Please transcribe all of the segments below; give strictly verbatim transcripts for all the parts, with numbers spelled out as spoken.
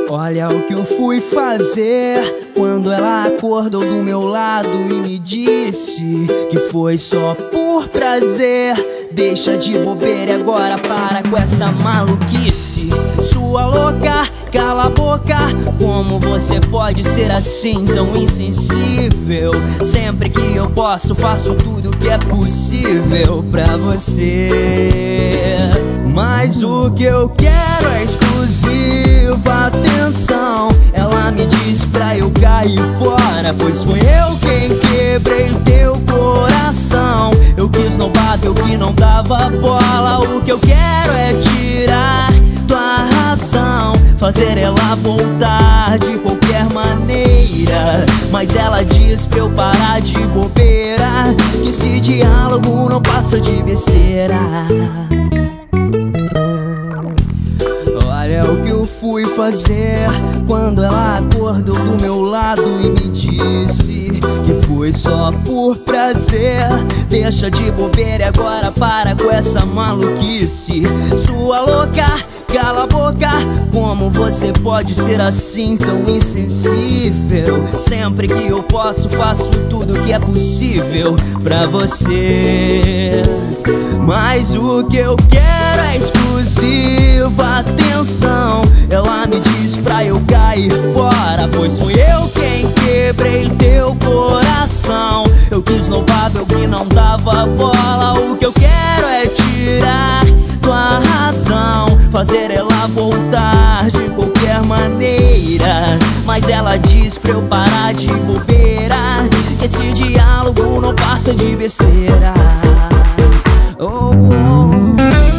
Olha o que eu fui fazer quando ela acordou do meu lado e me disse que foi só por prazer. Deixa de bobeira e agora para com essa maluquice. Sua louca, cala a boca. Como você pode ser assim tão insensível? Sempre que eu posso faço tudo que é possível pra você. Mas o que eu quero é exclusiva atenção. Ela me diz pra eu cair fora, pois foi eu quem quebrei teu coração. Eu quis novável que não dava bola. O que eu quero é tirar tua razão, fazer ela voltar de qualquer maneira. Mas ela diz pra eu parar de bobeira, que esse diálogo não passa de besteira. Olha o que eu fui fazer quando ela acordou do meu lado e me disse que foi só por prazer. Deixa de bobeira e agora para com essa maluquice. Sua louca, cala a boca. Como você pode ser assim tão insensível? Sempre que eu posso faço tudo que é possível pra você. Mas o que eu quero é exclusiva atenção. Ela me diz pra eu cair fora, pois fui eu quem quebrei teu coração. Eu quis novável que não dava bola. O que eu quero é tirar tua razão, fazer ela voltar de qualquer maneira. Mas ela diz pra eu parar de bobeira, que esse diálogo não passa de besteira. Oh, oh.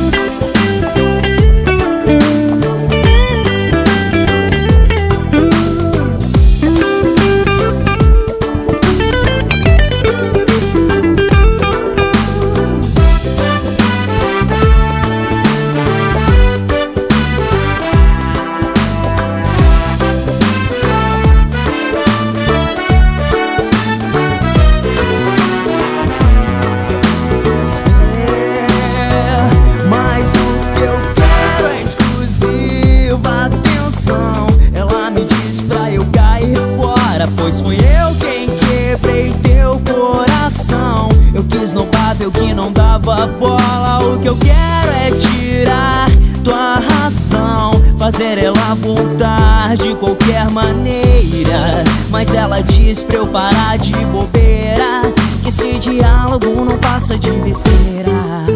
Pois fui eu quem quebrei teu coração. Eu quis novável que não dava bola. O que eu quero é tirar tua razão, fazer ela voltar de qualquer maneira. Mas ela diz pra eu parar de bobeira, que esse diálogo não passa de besteira.